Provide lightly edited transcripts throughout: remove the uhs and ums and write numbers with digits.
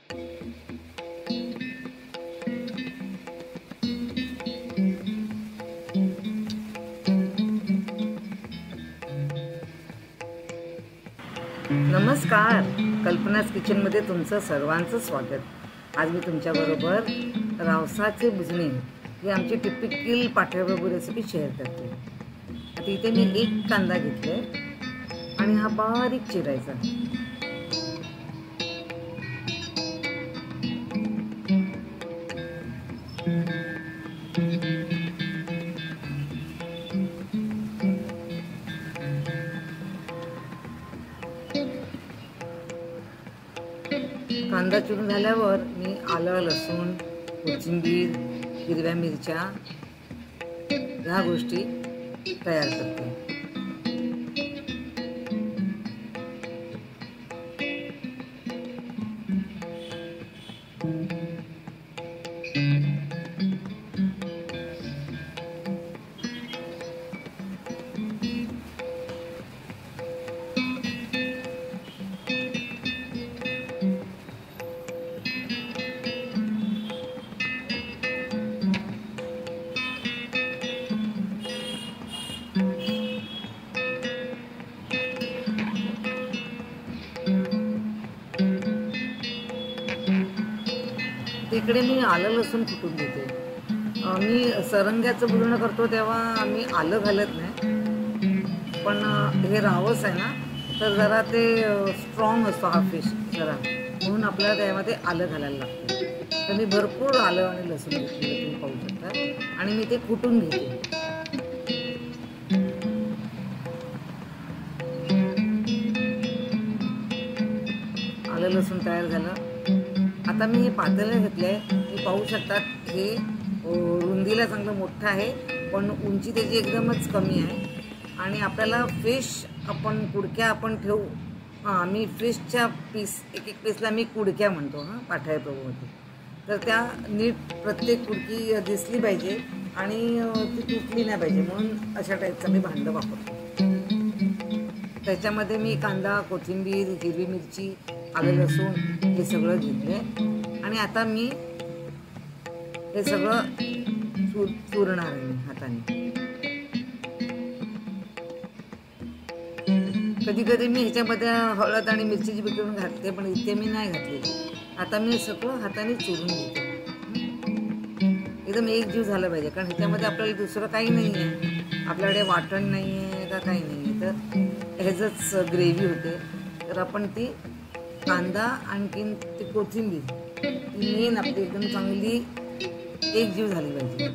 नमस्कार, कल्पनास किचनमध्ये तुमचं सर्वांचं स्वागत। आज मी तुमच्याबरोबर रावसाचे भुजणे ही आमची टिपिकल पाठ्यप्रभू रेसिपी शेअर करते। आता इथे मी एक कांदा घेतलाय आणि हा बारीक चिरायचा। कांदा चिरून झाल्यावर मी आलं, लसूण, कोथिंबीर, हिरव्या मिरच्या ह्या गोष्टी तयार करते। तिकडे मी आलं लसूण कुटून घेते। मी सरंग्याचं भुजणं करतो तेव्हा आम्ही आलं घालत नाही, पण हे रावस आहे ना, तर जरा ते स्ट्रॉंग असतो हा फिश जरा, म्हणून आपल्याला त्यामध्ये आलं घालायला लागतं। तर मी भरपूर आलं आणि लसूण घेतलेलं तुम्ही पाहू शकता, आणि मी ते कुटून घेते। आलं लसूण तयार झालं। आता मी हे पातेलं घेतलंय, मी पाहू शकतात हे रुंदीला चांगलं मोठं आहे, पण उंची त्याची एकदमच कमी आहे। आणि आपल्याला फिश आपण कुडक्या आपण ठेवू, मी फिशच्या पीस एक पीसला मी कुडक्या म्हणतो पाठ्यप्रभूमध्ये, तर त्या नीट प्रत्येक कुडकी दिसली पाहिजे आणि ती तुटली नाही पाहिजे, म्हणून अशा टाईपचं मी भांडं वापरतो। त्याच्यामध्ये मी कांदा, कोथिंबीर, हिरवी मिरची, आलं लसूण हे सगळं घेतलं आणि आता मी हे सगळं चुरणार आहे हाताने। कधी कधी मी ह्याच्यामध्ये हळद आणि मिरचीची बिकळून घालते, पण इथे मी नाही घातलेली। आता मी सगळं हाताने चुरून घेते, एकदम एक जीव झाला पाहिजे, कारण ह्याच्यामध्ये आपल्याला दुसरं काही नाही आहे, आपल्याकडे वाटण नाही आहे का काही नाही आहे, तर ह्याचंच ग्रेव्ही होते। तर आपण ती कांदा आणखीन ती कोथिंबीर ती मेन आपली एकदम चांगली एक जीव झाली पाहिजे।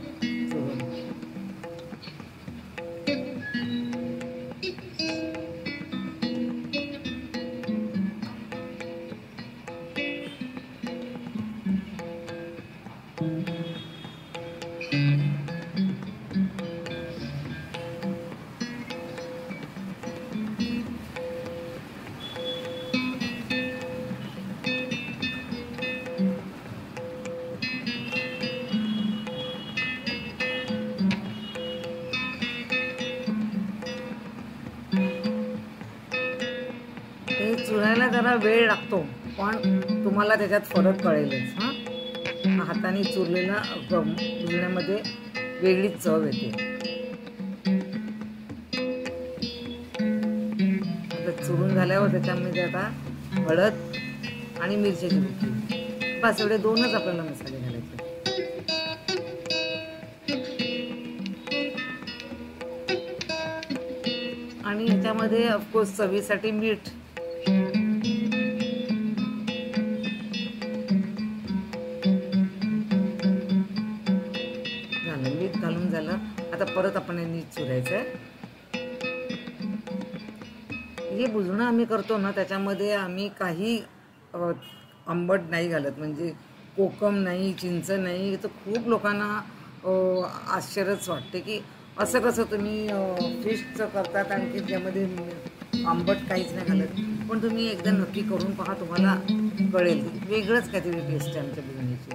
हे चुरायला जरा वेळ लागतो, पण तुम्हाला त्याच्यात फरक कळेलच। हाताने चुरलेला भुजण्यामध्ये वेगळीच चव येते। आता चुरून झाल्यावर त्याच्यामध्ये आता हळद आणि मिरच्याची बुक्की, बस एवढे दोनच आपल्याला मसाले घालायचे। आणि ह्याच्यामध्ये ऑफकोर्स चवीसाठी मीठ, मीठ घालून झालं। आता परत आपण हे नीट चुरायचं आहे। हे भुजणं आम्ही करतो ना, त्याच्यामध्ये आम्ही काही आंबट नाही घालत, म्हणजे कोकम नाही, चिंच नाही। तर खूप लोकांना आश्चर्यच वाटते की असं कसं तुम्ही फिशचं करतात आणि त्यामध्ये आंबट काहीच नाही घालत, पण तुम्ही एकदा नक्की करून पहा, तुम्हाला कळेल वेगळंच काहीतरी टेस्ट आहे आमच्या भुजण्याची।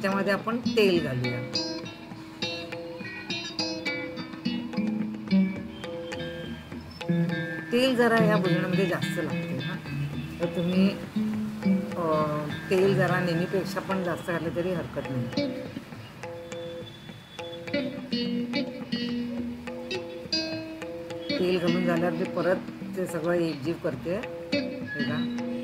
याच्यामध्ये आपण तेल घालूया. तेल जरा ह्या भुजण्यामध्ये जास्त लागते ना, तर तुम्ही तेल जरा नेहमीपेक्षा पण जास्त घातलं तरी हरकत नाही. तेल घालून झाल्यावर ते परत ते सगळं एकजीव करते बघा.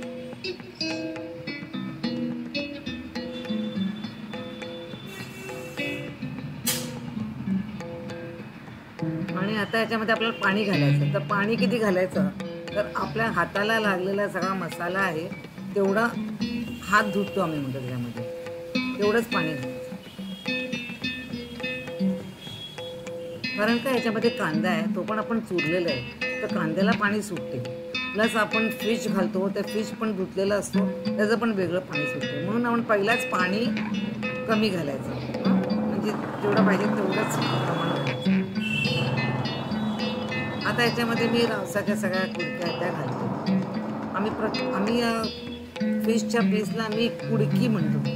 आणि आता याच्यामध्ये आपल्याला पाणी घालायचं. तर पाणी किती घालायचं, तर आपल्या हाताला लागलेला सगळा मसाला आहे तेवढा हात धुतो आम्ही म्हणतो त्याच्यामध्ये, तेवढंच पाणी घालायचं. कारण का याच्यामध्ये कांदा आहे, तो पण आपण चुरलेला आहे, तर कांद्याला पाणी सुटते. प्लस आपण फिश घालतो, त्या फिश पण धुतलेला असतो, त्याचं पण वेगळं पाणी सुटते. म्हणून आपण पहिलाच पाणी कमी घालायचं, म्हणजे जेवढं पाहिजे तेवढंच प्रमाण घालायचं. आता याच्यामध्ये मी रावसाच्या सगळ्या कुडक्या त्या घालते. आम्ही फिशच्या पीसला आम्ही कुडकी म्हणतो.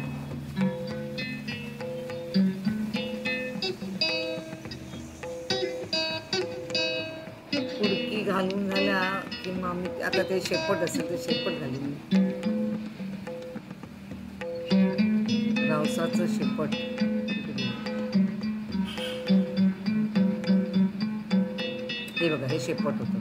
कुडकी घालून झाल्या की मग आम्ही आता ते शेपट असेल तर शेपट घालून, रावसाचं शेपट. हे बघा, हे शेपट होतं.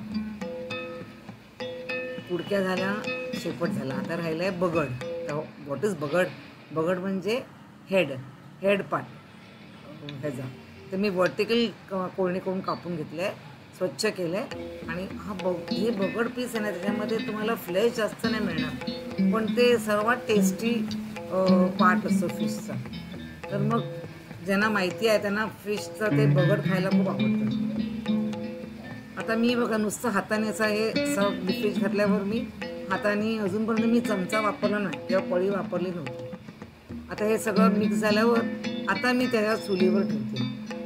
कुडक्या झाल्या, शेपट झाला. आता राहिलं आहे बगड. तर व्हॉट इज बगड? बगड म्हणजे हेड पार्ट ह्याचा. तर मी व्हर्टिकल कोळणी करून कापून घेतलं आहे, स्वच्छ केलं आहे. आणि हे बगड पीस आहे ना, त्याच्यामध्ये तुम्हाला फ्लेश जास्त नाही मिळणार, पण ते सर्वात टेस्टी पार्ट असतो फिशचा. तर मग ज्यांना माहिती आहे त्यांना फिशचं ते बगड खायला खूप आवडतं. आता मी बघा नुसतं हाताने असं हे सब फिश घातल्यावर मी हाताने अजूनपर्यंत मी चमचा वापरला नाही किंवा पळी वापरली नव्हती. आता हे सगळं मिक्स झाल्यावर आता मी त्याच्या चुलीवर ठेवते.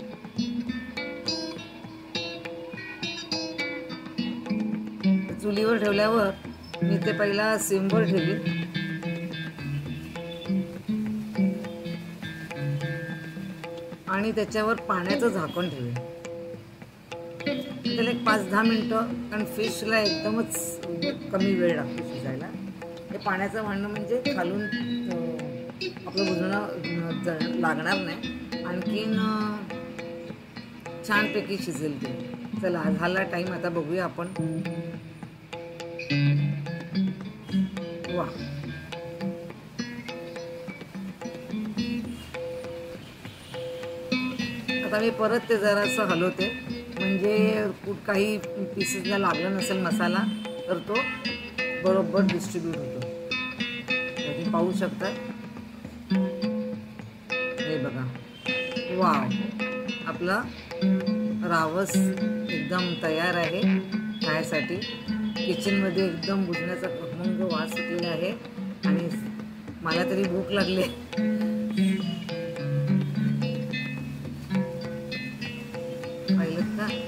चुलीवर ठेवल्यावर मी ते पहिला सिमवर ठेवली, आणि त्याच्यावर पाण्याचं झाकण ठेवलं. त्याला एक 5-10 मिनटं, कारण फिशला एकदमच कमी वेळ लागतो शिजायला. हे पाण्याचं भांडं म्हणजे खालून आपलं भुजणं लागणार नाही, आणखीन छानपैकी शिजेल ते. चला झाला टाईम, आता बघूया आपण. वा, आता मी परत ते जरासं हलवते, म्हणजे काही पीसेसला लागलं नसेल मसाला तर तो बरोबर डिस्ट्रीब्यूट होतो. तुम्ही पाहू शकता. हे बघा, वाव, आपला रावस एकदम तयार आहे खाण्यासाठी. किचनमध्ये एकदम भुजण्याचा खमंग वास सुटलेला आहे आणि मला तरी भूक लागली. पाहिलं का?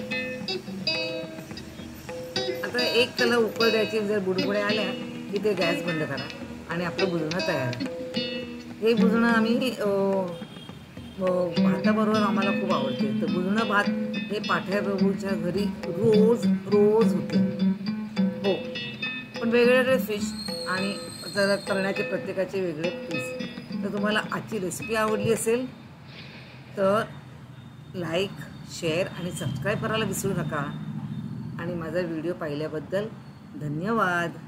आता एक त्याला उकळ द्यायची. जर बुडबुड्या आल्या की ते गॅस बंद करा आणि आपलं भुजणं तयार आहे. हे भुजणं आम्ही भाताबरोबर आम्हाला खूप आवडते. तर भुजणं भात हे पाठ्याबाबूच्या घरी रोज होते. हो, पण वेगवेगळे फिश आणि जरा करण्याचे प्रत्येकाचे वेगळे पीस. तर तुम्हाला आजची रेसिपी आवडली असेल तर लाईक, शेअर आणि सबस्क्राईब करायला विसरू नका. आणि माझा व्हिडिओ पाहिल्याबद्दल धन्यवाद.